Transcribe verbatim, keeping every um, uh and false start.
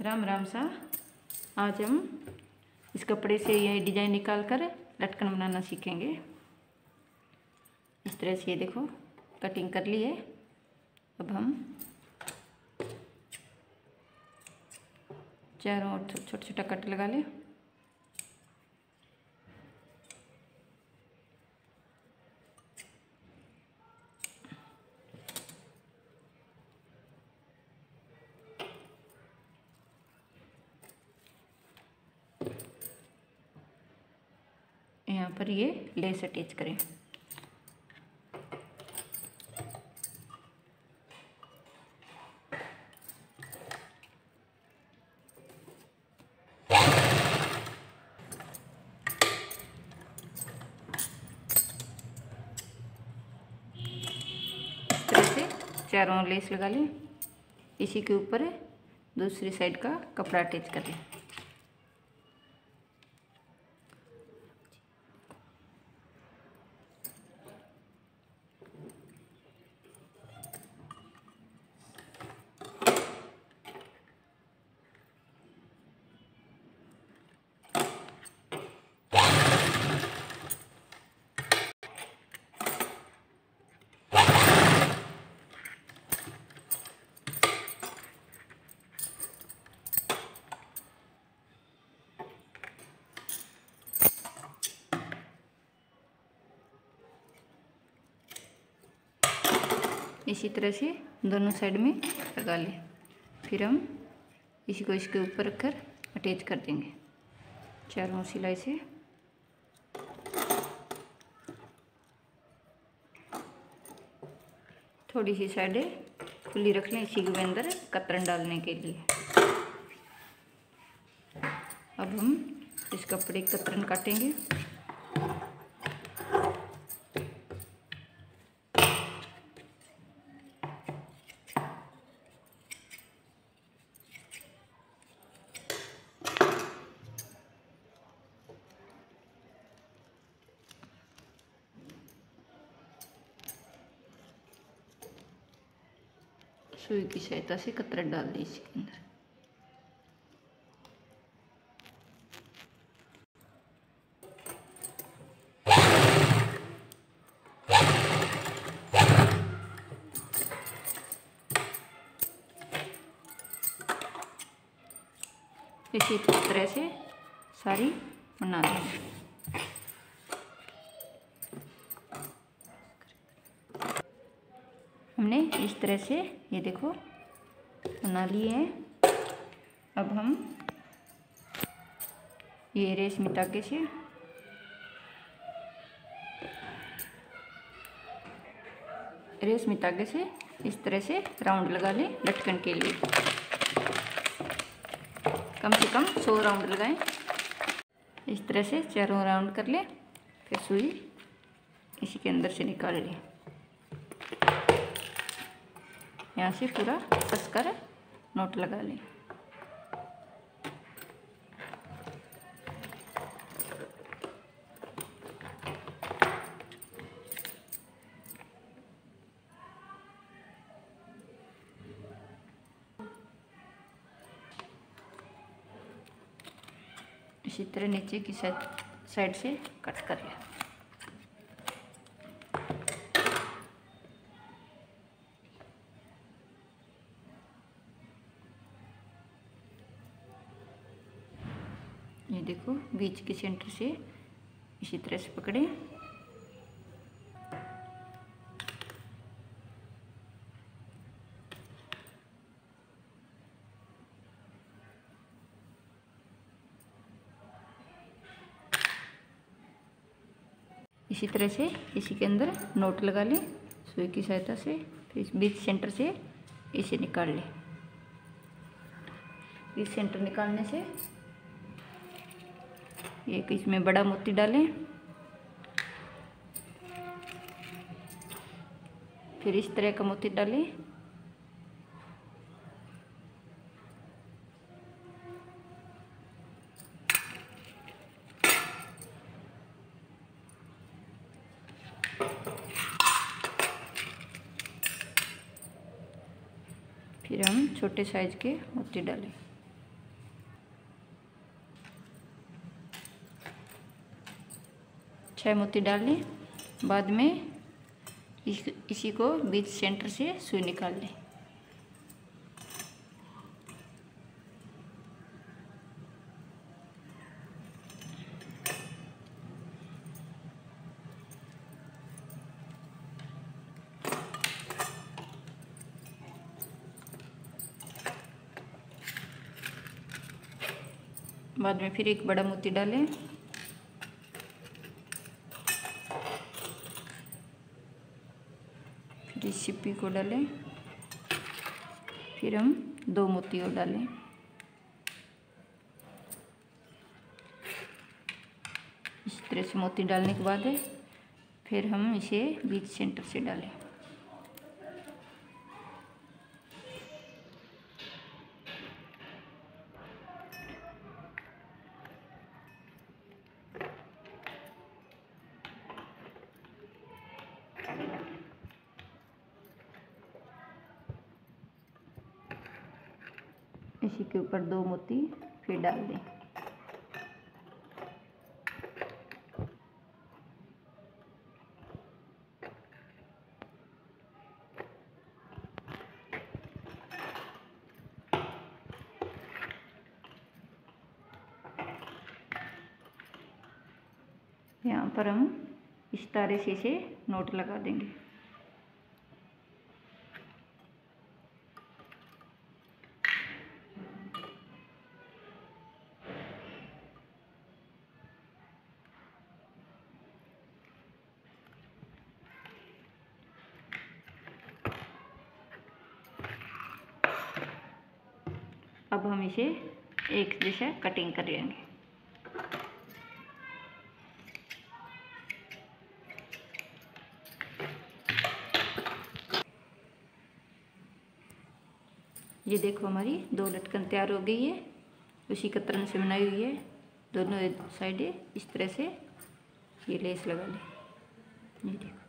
राम राम सा। आज हम इस कपड़े से यह डिजाइन निकाल कर लटकन बनाना सीखेंगे। इस तरह से ये देखो कटिंग कर ली है। अब हम चारों ओर छोटा छोटा कट लगा लें। यहाँ पर ये लेस अटैच करें। इस तरह से चारों लेस लगा लें। इसी के ऊपर दूसरी साइड का कपड़ा अटैच कर लें। इसी तरह से दोनों साइड में लगा लें। फिर हम इसी को इसके ऊपर रखकर अटैच कर देंगे चारों सिलाई से। थोड़ी सी साइडें खुली रख लें इसी के अंदर कतरन डालने के लिए। अब हम इस कपड़े की कतरन काटेंगे। सुई की सहायता से कतरन डाल दी इसके अंदर। इसी तरह से सारी बना देंगे। हमने इस तरह से ये देखो बना लिए हैं। अब हम ये रेशमी धागे से रेशमी धागे से इस तरह से राउंड लगा लें लटकन के लिए। कम से कम सौ राउंड लगाएं। इस तरह से चारों राउंड कर लें। फिर सुई इसी के अंदर से निकाल लें। यहाँ से पूरा कसकर नोट लगा लें। इसी तरह नीचे की साइड से कट कर लें। ये देखो बीच के सेंटर से इसी तरह से पकड़ें। इसी तरह से इसी के अंदर नोट लगा लें सुई की सहायता से। फिर इस बीच सेंटर से इसे निकाल लें। बीच सेंटर निकालने से एक इसमें बड़ा मोती डालें। फिर इस तरह का मोती डालें। फिर हम छोटे साइज के मोती डालें। छह मोती डाल लें। बाद में इस, इसी को बीच सेंटर से सुई निकाल लें। बाद में फिर एक बड़ा मोती डालें। फिर इस सिप्पी को डालें। फिर हम दो मोती और डालें। इस तरह से मोती डालने के बाद फिर हम इसे बीच सेंटर से डालें। इसी के ऊपर दो मोती फिर डाल दें। यहाँ पर हम इस तारे से इसे नोट लगा देंगे। अब हम इसे एक जैसा कटिंग कर लेंगे। ये देखो हमारी दो लटकन तैयार हो गई है। उसी कतरन से बनाई हुई है। दोनों साइडें इस तरह से ये लेस लगा लें। ये देखो।